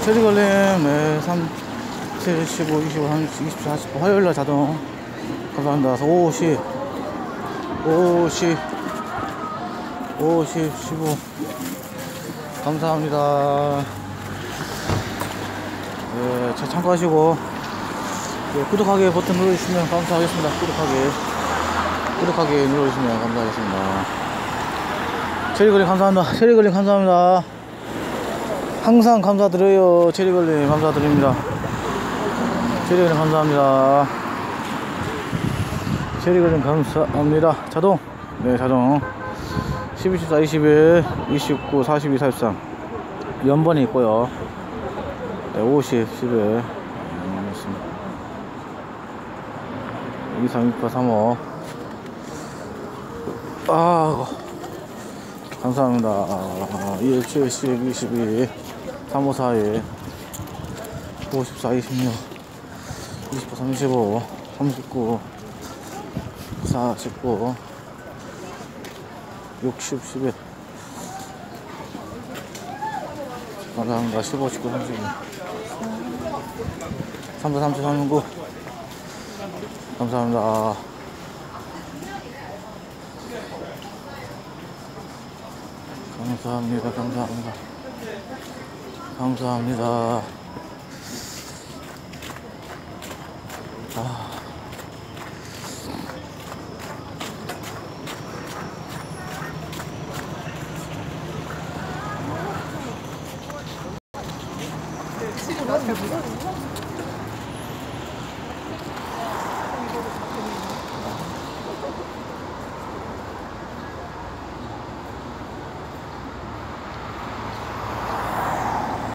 체리걸림, 네, 3, 7, 15, 25, 30, 20, 40, 화요일날 자동. 감사합니다. 50, 50, 50, 15. 감사합니다. 네, 참고하시고, 네, 구독하기 버튼 눌러주시면 감사하겠습니다. 구독하기 눌러주시면 감사하겠습니다. 체리걸림 감사합니다. 체리걸림 감사합니다. 항상 감사드려요. 체리걸림 감사드립니다. 체리걸림 감사합니다. 체리걸림 감사합니다. 자동, 네, 자동. 12, 14, 21, 29, 42, 43 연번이 있고요. 네, 50, 11 2, 3, 6, 8, 3, 5 감사합니다. 1, 7, 10, 22 3, 5, 4, 1 54, 26 28, 35 39 49 60, 11 감사합니다. 15, 19, 32 34, 30, 39 감사합니다. 감사합니다. 감사합니다. 감사합니다. 지금